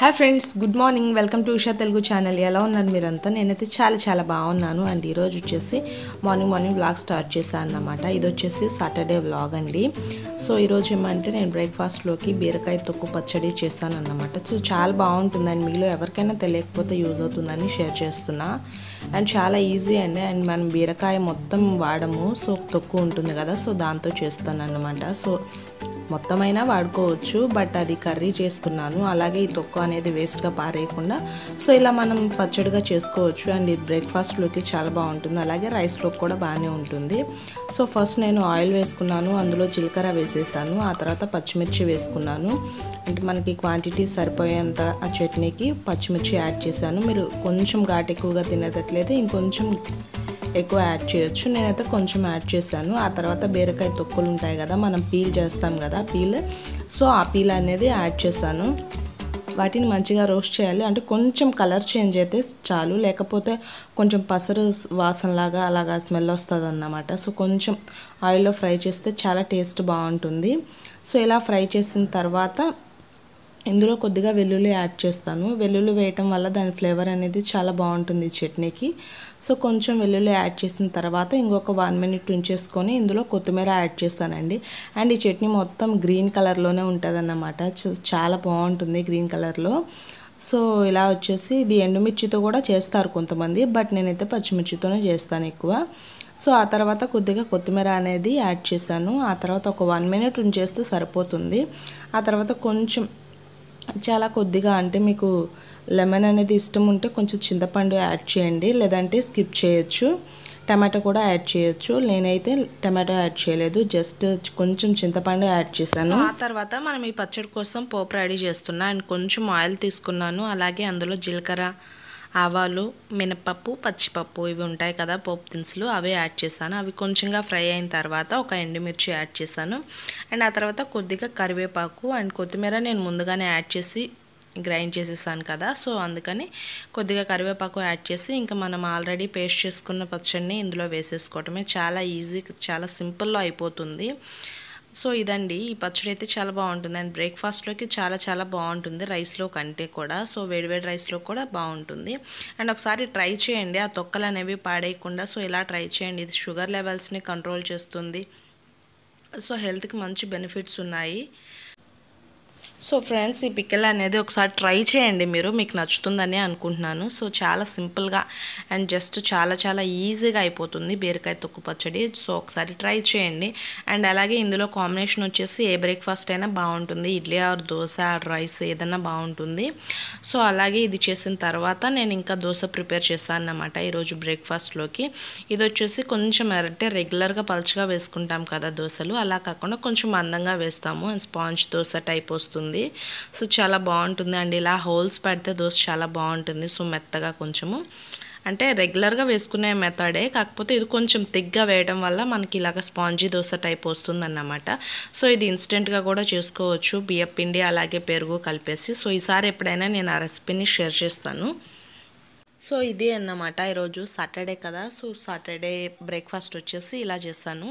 Hi friends, good morning. Welcome to Usha Telugu channel. ఎలా ఉన్నారు మీరంతా? నేనైతే చాలా బాగున్నాను. అండ్ ఈరోజు వచ్చేసి మార్నింగ్ వ్లాగ్ స్టార్ట్ చేశాను అన్నమాట. ఇది వచ్చేసి సాటర్డే వ్లాగ్ అండి. సో ఈరోజు ఏమంటే నేను బ్రేక్ఫాస్ట్లోకి బీరకాయ తొక్కు పచ్చడి చేశాను అన్నమాట. సో చాలా బాగుంటుందండి. మీలో ఎవరికైనా తెలియకపోతే యూజ్ అవుతుందని షేర్ చేస్తున్నా. అండ్ చాలా ఈజీ అండి. అండ్ మనం బీరకాయ మొత్తం వాడము, సో తొక్కు ఉంటుంది కదా, సో దాంతో చేస్తాను అన్నమాట. సో మొత్తమైనా వాడుకోవచ్చు, బట్ అది కర్రీ చేస్తున్నాను. అలాగే ఈ తొక్కు అనేది వేస్ట్గా పారేయకుండా సో ఇలా మనం పచ్చడిగా చేసుకోవచ్చు. అండ్ ఇది బ్రేక్ఫాస్ట్లోకి చాలా బాగుంటుంది, అలాగే రైస్లోకి కూడా బాగానే ఉంటుంది. సో ఫస్ట్ నేను ఆయిల్ వేసుకున్నాను, అందులో జీలకర్ర వేసేసాను, ఆ తర్వాత పచ్చిమిర్చి వేసుకున్నాను. అంటే మనకి క్వాంటిటీ సరిపోయేంత ఆ చట్నీకి పచ్చిమిర్చి యాడ్ చేశాను. మీరు కొంచెం ఘాటు ఎక్కువగా తినేటట్లయితే ఇంకొంచెం ఎక్కువ యాడ్ చేయొచ్చు. నేనైతే కొంచెం యాడ్ చేశాను. ఆ తర్వాత బీరకాయ తొక్కులు ఉంటాయి కదా, మనం పీల్ చేస్తాం కదా, సో ఆ పీల్ అనేది యాడ్ చేశాను. వాటిని మంచిగా రోస్ట్ చేయాలి. అంటే కొంచెం కలర్ చేంజ్ అయితే చాలు, లేకపోతే కొంచెం పసరు వాసనలాగా అలాగా స్మెల్ వస్తుంది అన్నమాట. సో కొంచెం ఆయిల్లో ఫ్రై చేస్తే చాలా టేస్ట్ బాగుంటుంది. సో ఇలా ఫ్రై చేసిన తర్వాత ఇందులో కొద్దిగా వెల్లుల్లి యాడ్ చేస్తాను. వెల్లుల్లి వేయటం వల్ల దాని ఫ్లేవర్ అనేది చాలా బాగుంటుంది చట్నీకి. సో కొంచెం వెల్లుల్లి యాడ్ చేసిన తర్వాత ఇంకొక 1 minute ఉంచేసుకొని ఇందులో కొత్తిమీర యాడ్ చేస్తానండి. అండ్ ఈ చట్నీ మొత్తం గ్రీన్ కలర్లోనే ఉంటుంది అన్నమాట. చాలా బాగుంటుంది గ్రీన్ కలర్లో. సో ఇలా వచ్చేసి ఇది ఎండుమిర్చితో కూడా చేస్తారు కొంతమంది, బట్ నేనైతే పచ్చిమిర్చితోనే చేస్తాను ఎక్కువ. సో ఆ తర్వాత కొద్దిగా కొత్తిమీర అనేది యాడ్ చేశాను. ఆ తర్వాత ఒక 1 minute ఉంచేస్తే సరిపోతుంది. ఆ తర్వాత కొంచెం చాలా కొద్దిగా, అంటే మీకు లెమన్ అనేది ఇష్టం ఉంటే కొంచెం చింతపండు యాడ్ చేయండి, లేదంటే స్కిప్ చేయొచ్చు. టమాటో కూడా యాడ్ చేయొచ్చు. నేనైతే టమాటో యాడ్ చేయలేదు, జస్ట్ కొంచెం చింతపండు యాడ్ చేశాను. ఆ తర్వాత మనం ఈ పచ్చడి కోసం పోపు రెడీ చేస్తున్నా. అండ్ కొంచెం ఆయిల్ తీసుకున్నాను, అలాగే అందులో జీలకర్ర, ఆవాలు, మినపప్పు, పచ్చిపప్పు ఇవి ఉంటాయి కదా పోపు దినుసులు, అవి యాడ్ చేశాను. అవి కొంచెంగా ఫ్రై అయిన తర్వాత ఒక ఎండుమిర్చి యాడ్ చేశాను. అండ్ ఆ తర్వాత కొద్దిగా కరివేపాకు అండ్ కొత్తిమీర నేను ముందుగానే యాడ్ చేసి గ్రైండ్ చేసేసాను కదా, సో అందుకని కొద్దిగా కరివేపాకు యాడ్ చేసి ఇంకా మనం ఆల్రెడీ పేస్ట్ చేసుకున్న పచ్చడిని ఇందులో వేసేసుకోవటమే. చాలా ఈజీ, చాలా సింపుల్లో అయిపోతుంది. సో ఇదండి, ఈ పచ్చడి అయితే చాలా బాగుంటుంది. అండ్ బ్రేక్ఫాస్ట్లోకి చాలా బాగుంటుంది, రైస్లో కంటే కూడా. సో వేడివేడి రైస్లో కూడా బాగుంటుంది. అండ్ ఒకసారి ట్రై చేయండి, ఆ తొక్కలు అనేవి పాడేయకుండా. సో ఇలా ట్రై చేయండి, ఇది షుగర్ లెవెల్స్ని కంట్రోల్ చేస్తుంది. సో హెల్త్కి మంచి బెనిఫిట్స్ ఉన్నాయి. సో ఫ్రెండ్స్, ఈ పికిల్ అనేది ఒకసారి ట్రై చేయండి, మీకు నచ్చుతుందని అనుకుంటున్నాను. సో చాలా సింపుల్గా అండ్ జస్ట్ చాలా ఈజీగా అయిపోతుంది బీరకాయ తొక్కు పచ్చడి. సో ఒకసారి ట్రై చేయండి. అండ్ అలాగే ఇందులో కాంబినేషన్ వచ్చేసి ఏ బ్రేక్ఫాస్ట్ అయినా బాగుంటుంది, idli or dosa or rice ఏదైనా బాగుంటుంది. సో అలాగే ఇది చేసిన తర్వాత నేను ఇంకా దోశ ప్రిపేర్ చేశాను అన్నమాట ఈరోజు బ్రేక్ఫాస్ట్లోకి. ఇది వచ్చేసి కొంచెం అంటే రెగ్యులర్గా పలుచగా వేసుకుంటాం కదా దోశలు, అలా కాకుండా కొంచెం మందంగా వేస్తాము. అండ్ స్పాంజ్ దోశ టైప్ వస్తుంది. సో చాలా బాగుంటుంది అండి. ఇలా హోల్స్ పెడితే దోశ చాలా బాగుంటుంది. సో మెత్తగా కొంచెము, అంటే రెగ్యులర్గా వేసుకునే మెథడే, కాకపోతే ఇది కొంచెం థిక్గా వేయడం వల్ల మనకి ఇలాగ స్పాంజీ దోశ టైప్ వస్తుంది అన్నమాట. సో ఇది ఇన్స్టెంట్గా కూడా చేసుకోవచ్చు, బియ్యపిండి అలాగే పెరుగు కలిపేసి. సో ఈసారి ఎప్పుడైనా నేను ఆ రెసిపీని షేర్ చేస్తాను. సో ఇది అన్నమాట, ఈరోజు సాటర్డే కదా, సో సాటర్డే బ్రేక్ఫాస్ట్ వచ్చేసి ఇలా చేస్తాను.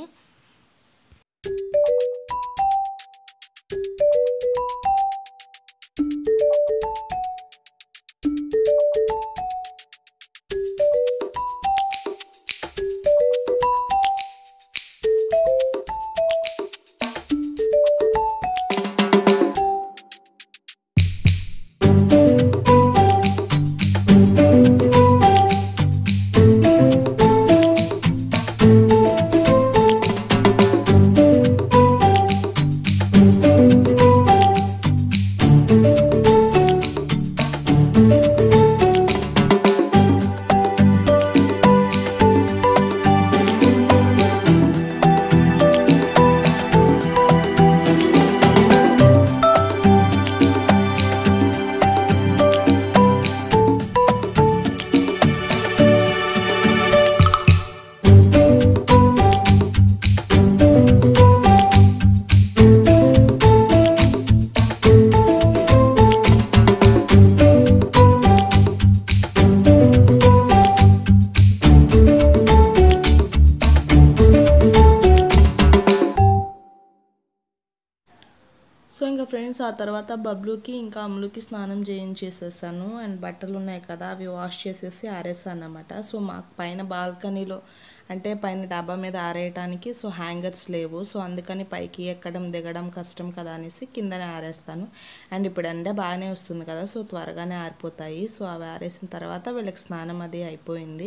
ఇంకా ఫ్రెండ్స్ ఆ తర్వాత బబ్లుకి ఇంకా అమ్ములుకి స్నానం చేయించేసేసాను. అండ్ బట్టలు ఉన్నాయి కదా అవి వాష్ చేసేసి ఆరేసాను అన్నమాట. సో మాకు పైన బాల్కనీలో అంటే పైన డాబా మీద ఆరేయటానికి సో హ్యాంగర్స్ లేవు. సో అందుకని పైకి ఎక్కడం దిగడం కష్టం కదా అనేసి కిందనే ఆరేస్తాను. అండ్ ఇప్పుడు ఎండ బాగానే వస్తుంది కదా సో త్వరగానే ఆరిపోతాయి. సో అవి ఆరేసిన తర్వాత వీళ్ళకి స్నానం అది అయిపోయింది.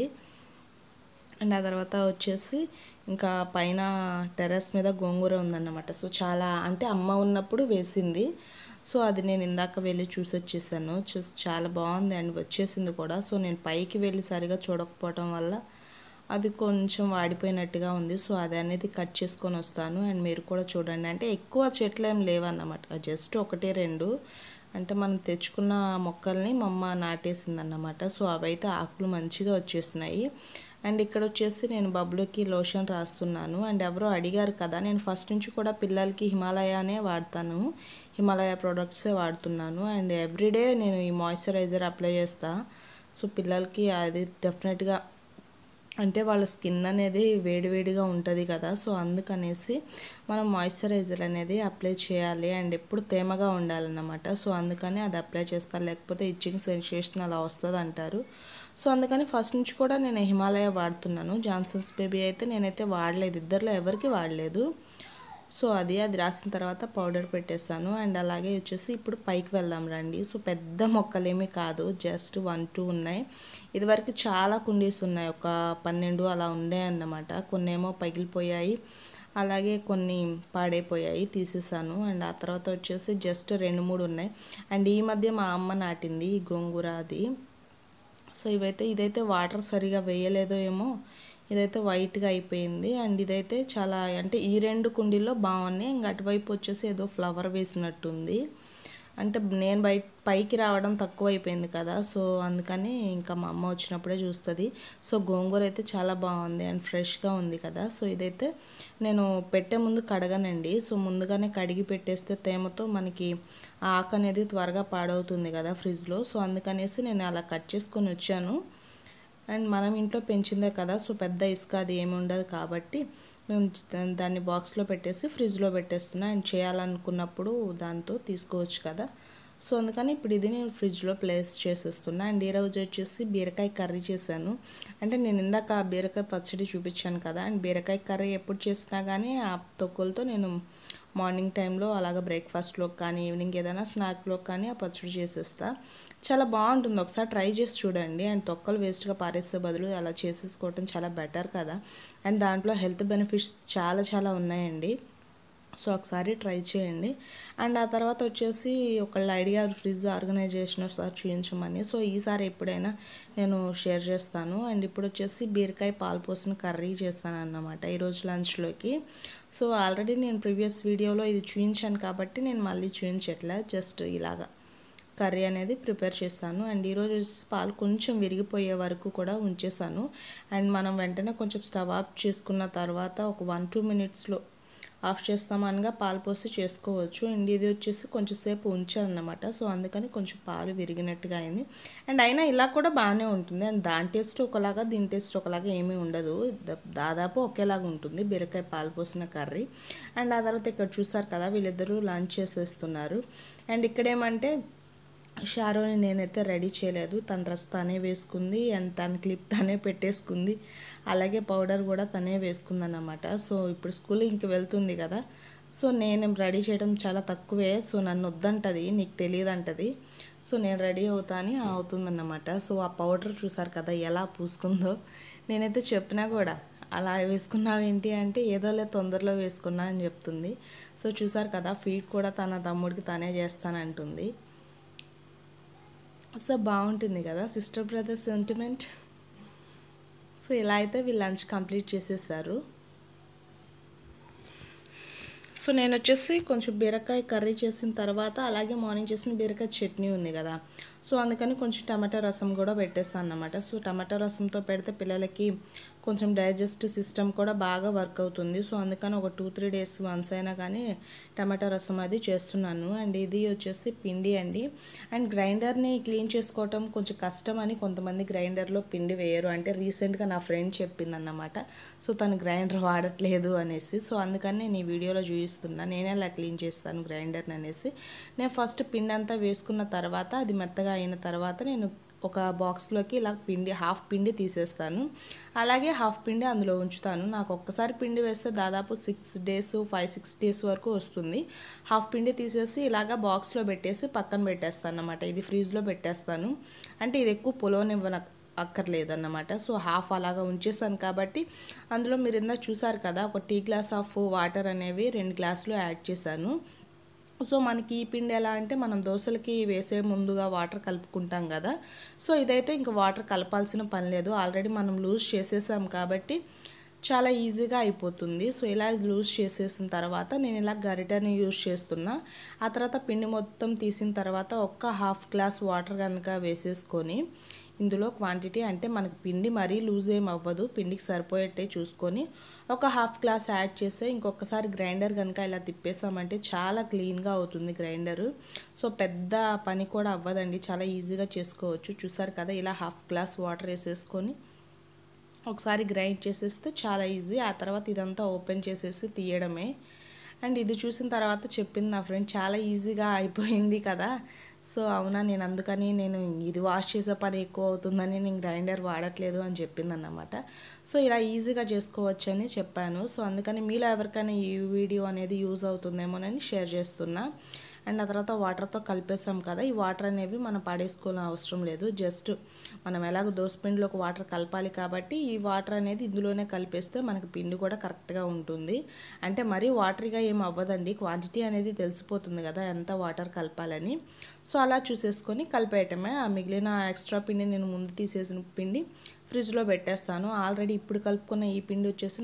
అండ్ ఆ తర్వాత వచ్చేసి ఇంకా పైన టెర్రస్ మీద గోంగూర ఉందన్నమాట. సో చాలా అంటే అమ్మ ఉన్నప్పుడు వేసింది. సో అది నేను ఇందాక వెళ్ళి చూసి వచ్చేసాను. చాలా బాగుంది అండ్ వచ్చేసింది కూడా. సో నేను పైకి వెళ్ళి సరిగా చూడకపోవటం వల్ల అది కొంచెం వాడిపోయినట్టుగా ఉంది. సో అది అనేది కట్ చేసుకొని వస్తాను. అండ్ మీరు కూడా చూడండి. అంటే ఎక్కువ చెట్లు ఏం లేవన్నమాట, జస్ట్ 1-2 అంటే మనం తెచ్చుకున్న మొక్కల్ని మా అమ్మ నాటేసిందన్నమాట. సో అవైతే ఆకులు మంచిగా వచ్చేసినాయి. అండ్ ఇక్కడ వచ్చేసి నేను బబ్లుకి లోషన్ రాస్తున్నాను. అండ్ ఎవరో అడిగారు కదా, నేను ఫస్ట్ నుంచి కూడా పిల్లలకి హిమాలయానే వాడతాను, హిమాలయ ప్రోడక్ట్సే వాడుతున్నాను. అండ్ ఎవ్రీడే నేను ఈ మాయిశ్చరైజర్ అప్లై చేస్తాను. సో పిల్లలకి అది డెఫినెట్గా అంటే వాళ్ళ స్కిన్ అనేది వేడివేడిగా ఉంటుంది కదా. సో అందుకనేసి మనం మాయిశ్చరైజర్ అనేది అప్లై చేయాలి అండ్ ఎప్పుడు తేమగా ఉండాలన్నమాట. సో అందుకని అది అప్లై చేస్తాను, లేకపోతే ఇచ్చింగ్ సెన్సేషన్ అలా వస్తుంది అంటారు. సో అందుకని ఫస్ట్ నుంచి కూడా నేను హిమాలయ వాడుతున్నాను. జాన్సన్స్ బేబీ అయితే నేనైతే వాడలేదు, ఇద్దరిలో ఎవరికి వాడలేదు. సో అది రాసిన తర్వాత పౌడర్ పెట్టేశాను. అండ్ అలాగే వచ్చేసి ఇప్పుడు పైకి వెళ్దాం రండి. సో పెద్ద మొక్కలేమీ కాదు, జస్ట్ 1-2 ఉన్నాయి. ఇదివరకు చాలా కుండీస్ ఉన్నాయి, ఒక 12 అలా ఉన్నాయి అన్నమాట. కొన్ని ఏమో పగిలిపోయాయి, అలాగే కొన్ని పాడైపోయాయి, తీసేసాను. అండ్ ఆ తర్వాత వచ్చేసి జస్ట్ 2-3 ఉన్నాయి. అండ్ ఈ మధ్య మా అమ్మ నాటింది ఈ గోంగూర అది. సో ఇదైతే వాటర్ సరిగా వేయలేదో ఏమో, ఇదైతే వైట్గా అయిపోయింది. అండ్ ఇదైతే చాలా అంటే ఈ 2 కుండీల్లో బాగున్నాయి. ఇంకా అటువైపు వచ్చేసి ఏదో ఫ్లవర్ వేసినట్టుంది. అంటే నేను పైకి రావడం తక్కువ అయిపోయింది కదా, సో అందుకని ఇంకా మా అమ్మ వచ్చినప్పుడే చూస్తుంది. సో గోంగూర అయితే చాలా బాగుంది అండ్ ఫ్రెష్గా ఉంది కదా. సో ఇదైతే నేను పెట్టే ముందు కడగనండి. సో ముందుగానే కడిగి పెట్టేస్తే తేమతో మనకి ఆకు అనేది త్వరగా పాడవుతుంది కదా ఫ్రిడ్జ్లో. సో అందుకనేసి నేను అలా కట్ చేసుకొని వచ్చాను. అండ్ మనం ఇంట్లో పెంచిందే కదా, సో పెద్ద ఇసుక అది ఏమి ఉండదు కాబట్టి నేను దాన్ని బాక్స్లో పెట్టేసి ఫ్రిడ్జ్లో పెట్టేస్తున్నా. అండ్ చేయాలనుకున్నప్పుడు దాంతో తీసుకోవచ్చు కదా. సో అందుకని ఇప్పుడు ఇది నేను ఫ్రిడ్జ్లో ప్లేస్ చేసేస్తున్నా. అండ్ ఈరోజు వచ్చేసి బీరకాయ కర్రీ చేశాను. అంటే నేను ఇందాక బీరకాయ పచ్చడి చూపించాను కదా, అండ్ బీరకాయ కర్రీ ఎప్పుడు చేసినా కానీ ఆ తొక్కులతో నేను మార్నింగ్ టైంలో అలాగ బ్రేక్ఫాస్ట్లో కానీ ఈవినింగ్ ఏదైనా స్నాక్లో కానీ ఆ పచ్చడి చేసేస్తా. చాలా బాగుంటుంది, ఒకసారి ట్రై చేసి చూడండి. అండ్ తొక్కలు వేస్ట్గా పారేసే బదులు అలా చేసేసుకోవటం చాలా బెటర్ కదా. అండ్ దాంట్లో హెల్త్ బెనిఫిట్స్ చాలా ఉన్నాయండి. సో ఒకసారి ట్రై చేయండి. అండ్ ఆ తర్వాత వచ్చేసి ఒకళ్ళు ఐడియా ఫ్రిడ్జ్ ఆర్గనైజేషన్ ఒకసారి చూపించమని. సో ఈసారి ఎప్పుడైనా నేను షేర్ చేస్తాను. అండ్ ఇప్పుడు వచ్చేసి బీరకాయ పాలు పోసిన కర్రీ చేస్తాను అన్నమాట ఈరోజు లంచ్లోకి. సో ఆల్రెడీ నేను ప్రీవియస్ వీడియోలో ఇది చూపించాను కాబట్టి నేను మళ్ళీ చూపించట్లే, జస్ట్ ఇలాగా కర్రీ అనేది ప్రిపేర్ చేశాను. అండ్ ఈరోజు పాలు కొంచెం విరిగిపోయే వరకు కూడా ఉంచేసాను. అండ్ మనం వెంటనే కొంచెం స్టవ్ ఆఫ్ చేసుకున్న తర్వాత ఒక 1-2 మినిట్స్లో ఆఫ్ చేస్తామనగా పాలు పోసి చేసుకోవచ్చు. అండ్ ఇది వచ్చేసి కొంచెం సేపు ఉంచాలన్నమాట. సో అందుకని కొంచెం పాలు విరిగినట్టుగా అయింది. అండ్ అయినా ఇలా కూడా బాగానే ఉంటుంది. అండ్ దాని టేస్ట్ ఒకలాగా దీని టేస్ట్ ఒకలాగా ఏమీ ఉండదు, దాదాపు ఒకేలాగా ఉంటుంది బీరకాయ పాలు పోసిన కర్రీ. అండ్ ఆ తర్వాత ఇక్కడ చూసారు కదా వీళ్ళిద్దరూ లంచ్ చేసేస్తున్నారు. అండ్ ఇక్కడేమంటే షారోని నేనైతే రెడీ చేయలేదు, తన డ్రెస్ తనే వేసుకుంది అండ్ తన క్లిప్ తనే పెట్టేసుకుంది, అలాగే పౌడర్ కూడా తనే వేసుకుందన్నమాట. సో ఇప్పుడు స్కూల్ ఇంక వెళ్తుంది కదా, సో నేను రెడీ చేయడం చాలా తక్కువే. సో నన్ను వద్దంటది, నీకు తెలియదు అంటది. సో నేను రెడీ అవుతుందన్నమాట. సో ఆ పౌడర్ చూసారు కదా ఎలా పూసుకుందో. నేనైతే చెప్పినా కూడా అలా వేసుకున్నావేంటి అంటే ఏదోలే తొందరలో వేసుకున్నా అని చెప్తుంది. సో చూసారు కదా ఫీడ్ కూడా తన తమ్ముడికి తనే చేస్తానంటుంది. సో బాగుంటుంది కదా సిస్టర్ బ్రదర్ సెంటిమెంట్. సో ఇలా అయితే వీళ్ళు లంచ్ కంప్లీట్ చేసేసారు. సో నేను వచ్చేసి కొంచెం బీరకాయ కర్రీ చేసిన తర్వాత అలాగే మార్నింగ్ చేసిన బీరకాయ చట్నీ ఉంది కదా, సో అందుకని కొంచెం టమాటా రసం కూడా పెట్టేస్తాను అన్నమాట. సో టమాటా రసంతో పెడితే పిల్లలకి కొంచెం డైజెస్ట్ సిస్టమ్ కూడా బాగా వర్క్ అవుతుంది. సో అందుకని ఒక 2-3 డేస్ వన్స్ అయినా కానీ టమాటా రసం అది చేస్తున్నాను. అండ్ ఇది వచ్చేసి పిండి అండి. అండ్ గ్రైండర్ని క్లీన్ చేసుకోవటం కొంచెం కష్టం అని కొంతమంది గ్రైండర్లో పిండి వేయరు. అంటే రీసెంట్గా నా ఫ్రెండ్ చెప్పిందన్నమాట. సో తను గ్రైండర్ వాడట్లేదు అనేసి. సో అందుకని నేను ఈ వీడియోలో చూపిస్తున్నా నేనే అలా క్లీన్ చేస్తాను గ్రైండర్ని అనేసి. నేను ఫస్ట్ పిండి అంతా వేసుకున్న తర్వాత అది మెత్తగా అయిన తర్వాత నేను ఒక బాక్స్లోకి ఇలా పిండి హాఫ్ పిండి తీసేస్తాను. అలాగే హాఫ్ పిండి అందులో ఉంచుతాను. నాకు ఒక్కసారి పిండి వేస్తే దాదాపు 5-6 డేస్ వరకు వస్తుంది. హాఫ్ పిండి తీసేసి ఇలాగ బాక్స్లో పెట్టేసి పక్కన పెట్టేస్తాను అన్నమాట. ఇది ఫ్రిడ్జ్లో పెట్టేస్తాను. అంటే ఇది ఎక్కువ పులవనివ్వన అక్కర్లేదన్నమాట. సో హాఫ్ అలాగా ఉంచేస్తాను కాబట్టి అందులో మీరు ఇందాక చూసారు కదా, ఒక టీ గ్లాస్ ఆఫ్ వాటర్ అనేవి 2 గ్లాసులు యాడ్ చేశాను. సో మనకి ఈ పిండి ఎలా అంటే మనం దోశలకి వేసే ముందుగా వాటర్ కలుపుకుంటాం కదా. సో ఇదైతే ఇంకా వాటర్ కలపాల్సిన పని లేదు. ఆల్రెడీ మనం లూజ్ చేసేసాం కాబట్టి చాలా ఈజీగా అయిపోతుంది. సో ఇలా లూజ్ చేసేసిన తర్వాత నేను ఇలా గరిటెని యూజ్ చేస్తున్నా. ఆ తర్వాత పిండి మొత్తం తీసిన తర్వాత ఒక్క హాఫ్ గ్లాస్ వాటర్ కనుక వేసేసుకొని ఇందులో క్వాంటిటీ అంటే మనకి పిండి మరీ లూజ్ ఏం అవ్వదు, పిండికి సరిపోయేట్టే చూసుకొని ఒక హాఫ్ గ్లాస్ యాడ్ చేస్తే ఇంకొకసారి గ్రైండర్ కనుక ఇలా తిప్పేసామంటే చాలా క్లీన్గా అవుతుంది గ్రైండరు. సో పెద్ద పని కూడా అవ్వదండి, చాలా ఈజీగా చేసుకోవచ్చు. చూసారు కదా, ఇలా హాఫ్ గ్లాస్ వాటర్ వేసేసుకొని ఒకసారి గ్రైండ్ చేసేస్తే చాలా ఈజీ. ఆ తర్వాత ఇదంతా ఓపెన్ చేసేసి తీయడమే. అండ్ ఇది చూసిన తర్వాత చెప్పింది నా ఫ్రెండ్, చాలా ఈజీగా అయిపోయింది కదా. సో అవునా, నేను అందుకని నేను ఇది వాష్ చేసే పని ఎక్కువ అవుతుందని నేను గ్రైండర్ వాడట్లేదు అని చెప్పిందన్నమాట. సో ఇలా ఈజీగా చేసుకోవచ్చు అని చెప్పాను. సో అందుకని మీలో ఎవరికైనా ఈ వీడియో అనేది యూజ్ అవుతుందేమోనని షేర్ చేస్తున్నా. అండ్ ఆ తర్వాత వాటర్తో కలిపేసాం కదా, ఈ వాటర్ అనేవి మనం పడేసుకోవాల్సిన అవసరం లేదు. జస్ట్ మనం ఎలాగో దోసపిండిలోకి వాటర్ కలపాలి కాబట్టి ఈ వాటర్ అనేది ఇందులోనే కలిపేస్తే మనకి పిండి కూడా కరెక్ట్గా ఉంటుంది. అంటే మరీ వాటరీగా ఏం అవ్వదండి, క్వాంటిటీ అనేది తెలిసిపోతుంది కదా ఎంత వాటర్ కలపాలని. సో అలా చూసేసుకొని కలిపేయటమే. ఆ మిగిలిన ఎక్స్ట్రా పిండి నేను ముందు తీసేసిన పిండి ఫ్రిడ్జ్లో పెట్టేస్తాను. ఆల్రెడీ ఇప్పుడు కలుపుకున్న ఈ పిండి వచ్చేసి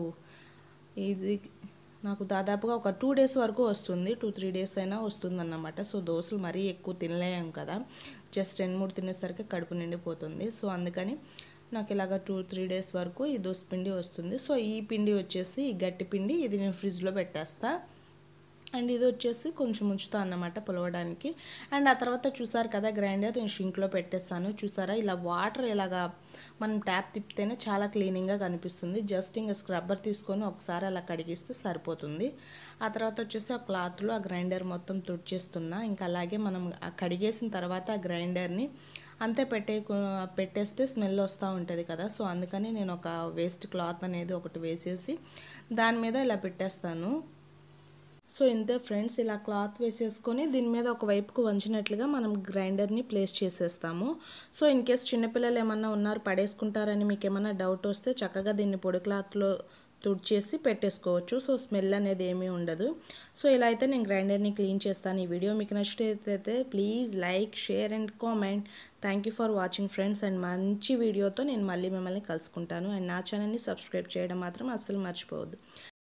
నాకు దాదాపుగా ఒక 2 డేస్ వరకు వస్తుంది, 2-3 డేస్ అయినా వస్తుంది అన్నమాట. సో దోశలు మరీ ఎక్కువ తినలేము కదా, జస్ట్ 2-3 తినేసరికి కడుపు నిండిపోతుంది. సో అందుకని నాకు ఇలాగ 2-3 డేస్ వరకు ఈ దోశ పిండి వస్తుంది. సో ఈ పిండి వచ్చేసి గట్టి పిండి, ఇది నేను ఫ్రిడ్జ్లో పెట్టేస్తా. అండ్ ఇది వచ్చేసి కొంచెం ఉంచుతా అన్నమాట పులవడానికి. అండ్ ఆ తర్వాత చూసారు కదా, గ్రైండర్ నేను షింక్లో పెట్టేస్తాను. చూసారా, ఇలా వాటర్ ఇలాగా మనం ట్యాప్ తిప్పితేనే చాలా క్లీనింగ్గా కనిపిస్తుంది. జస్ట్ ఇంకా స్క్రబ్బర్ తీసుకొని ఒకసారి అలా కడిగిస్తే సరిపోతుంది. ఆ తర్వాత వచ్చేసి ఆ క్లాత్లో ఆ గ్రైండర్ మొత్తం తుడిచేస్తున్నా. ఇంకా అలాగే మనం కడిగేసిన తర్వాత ఆ గ్రైండర్ని అంతే పెట్టేస్తే స్మెల్ వస్తూ ఉంటుంది కదా. సో అందుకని నేను ఒక వేస్ట్ క్లాత్ అనేది ఒకటి వేసేసి దాని మీద ఇలా పెట్టేస్తాను. సో ఇంతే ఫ్రెండ్స్, ఇలా క్లాత్ వేసేసుకొని దీని మీద ఒక వైపుకు వంచినట్లుగా మనం గ్రైండర్ని ప్లేస్ చేసేస్తాము. సో ఇన్ కేస్ చిన్నపిల్లలు ఏమన్నా ఉన్నారు పడేసుకుంటారని మీకు ఏమన్నా డౌట్ వస్తే చక్కగా దీన్ని పొడి క్లాత్లో తుడిచేసి పెట్టేసుకోవచ్చు. సో స్మెల్ అనేది ఏమీ ఉండదు. సో ఇలా అయితే నేను గ్రైండర్ని క్లీన్ చేస్తాను. ఈ వీడియో మీకు నచ్చితే please like, share and comment. Thank you for watching friends. And మంచి వీడియోతో నేను మళ్ళీ మిమ్మల్ని కలుసుకుంటాను. అండ్ నా ఛానల్ని సబ్స్క్రైబ్ చేయడం మాత్రం అస్సలు మర్చిపోవద్దు.